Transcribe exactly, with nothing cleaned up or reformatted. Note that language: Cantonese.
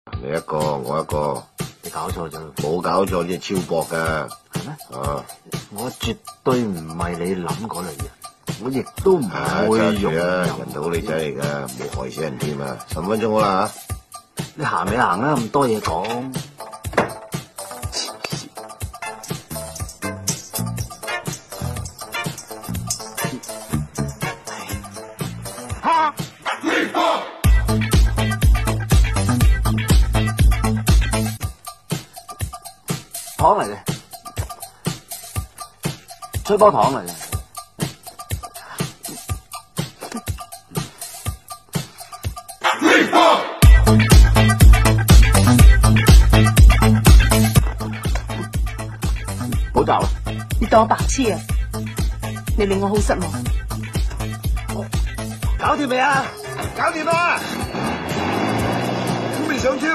你一個，我一個， 你搞錯咗， 冇搞錯，呢係超薄噶。 係咩？ 啊， 我絕對唔係你諗嗰類人，我亦都唔啊， 會揸住用啊， 任人哋好女仔嚟噶，冇害死人添啊！十分鐘好啦吓。 你行咪行啦，咁多嘢講。哈！糖嚟嘅，吹波糖嚟嘅。好走啊！ 你當我白痴啊！你令我好失望。 搞掂未啊？ 搞掂啦！都未上車。